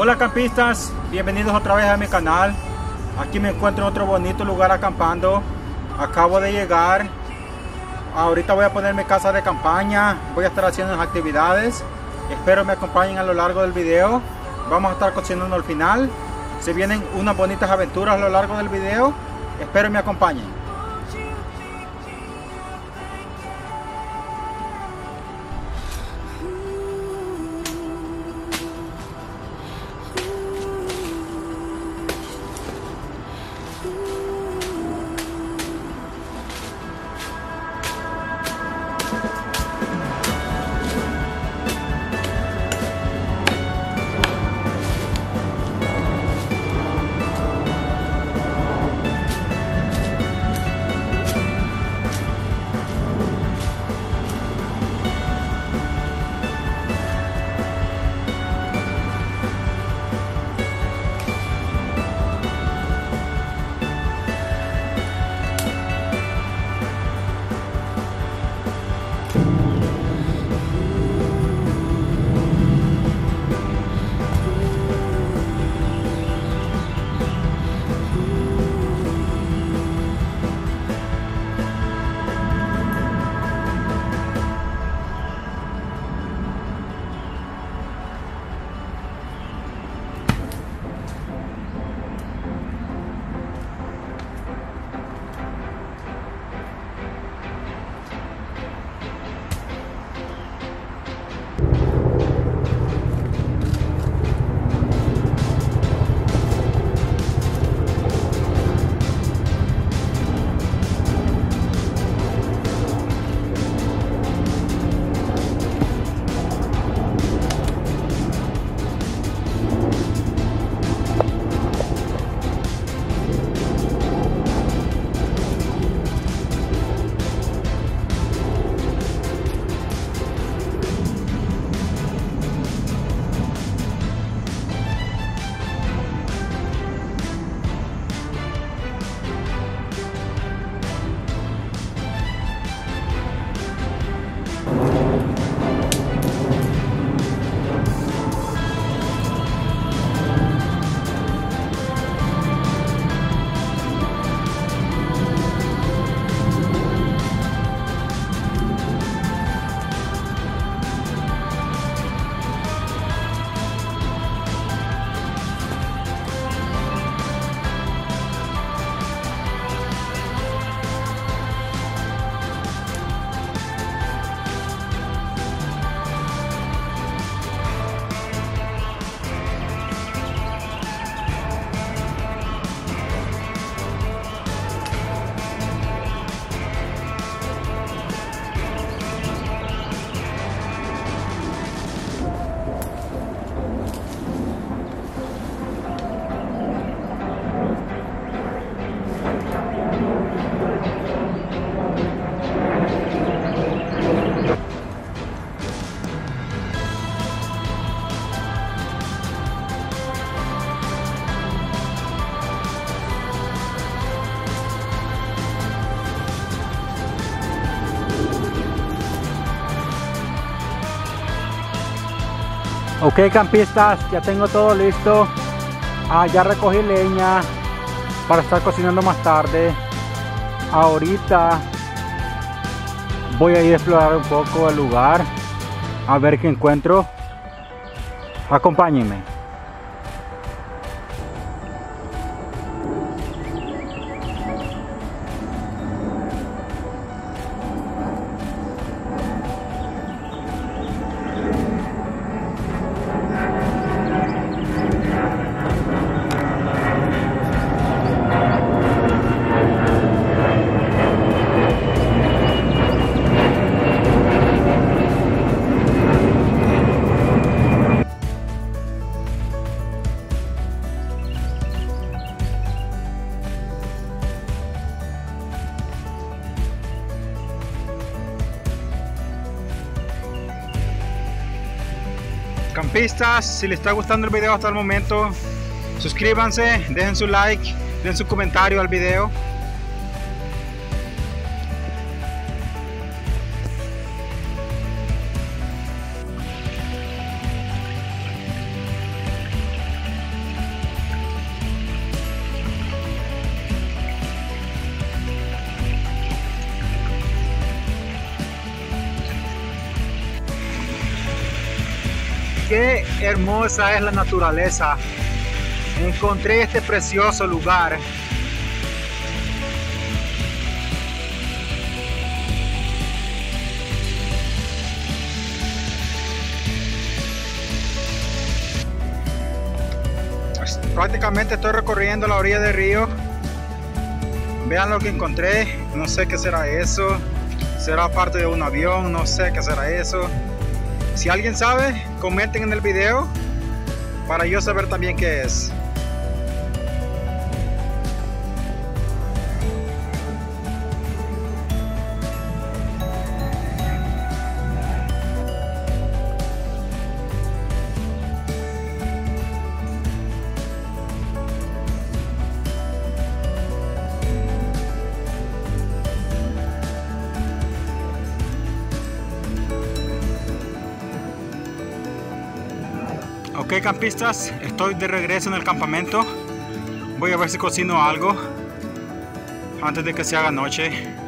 Hola campistas, bienvenidos otra vez a mi canal. Aquí me encuentro en otro bonito lugar acampando. Acabo de llegar. Ahorita voy a poner mi casa de campaña. Voy a estar haciendo unas actividades. Espero me acompañen a lo largo del video. Vamos a estar cocinando al final. Se vienen unas bonitas aventuras a lo largo del video. Espero me acompañen. Ok campistas, ya tengo todo listo. Ya recogí leña para estar cocinando más tarde. Ahorita voy a ir a explorar un poco el lugar, a ver qué encuentro. Acompáñenme. Campistas, si les está gustando el video hasta el momento, suscríbanse, dejen su like, den su comentario al video. Qué hermosa es la naturaleza. Encontré este precioso lugar. Prácticamente estoy recorriendo la orilla del río. Vean lo que encontré. No sé qué será eso. Será parte de un avión. No sé qué será eso. Si alguien sabe, comenten en el video para yo saber también qué es. Ok, campistas, estoy de regreso en el campamento. Voy a ver si cocino algo antes de que se haga noche.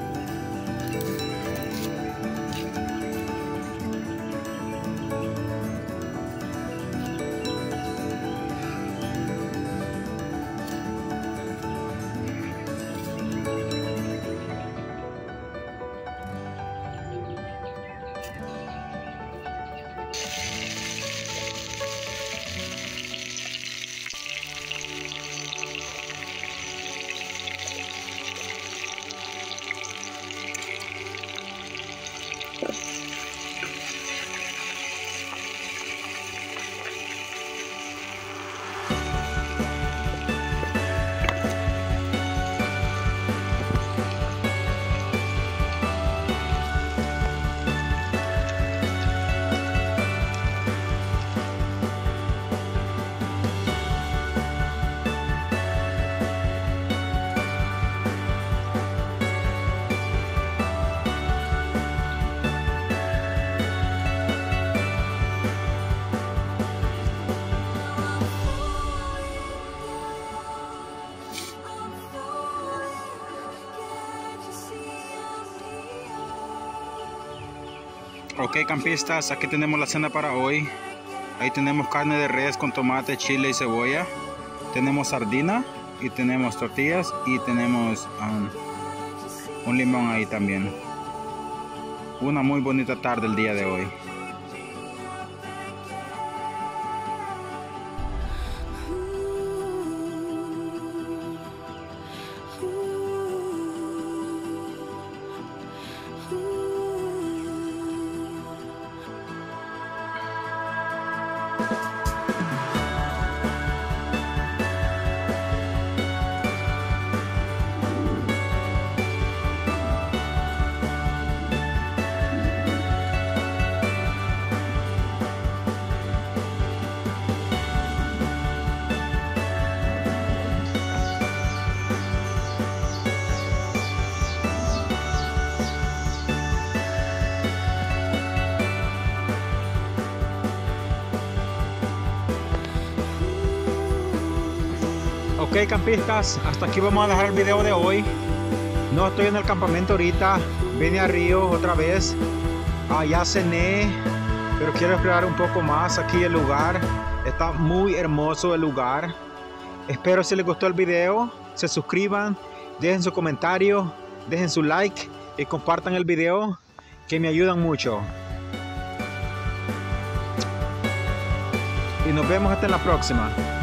Ok, campistas, aquí tenemos la cena para hoy. Ahí tenemos carne de res con tomate, chile y cebolla. Tenemos sardina y tenemos tortillas y tenemos un limón ahí también. Una muy bonita tarde el día de hoy. Ok, campistas, hasta aquí vamos a dejar el video de hoy. No estoy en el campamento ahorita, vine a Río otra vez. Ya cené, pero quiero explorar un poco más aquí el lugar. Está muy hermoso el lugar. Espero si les gustó el video, se suscriban, dejen su comentario, dejen su like y compartan el video, que me ayudan mucho. Y nos vemos hasta la próxima.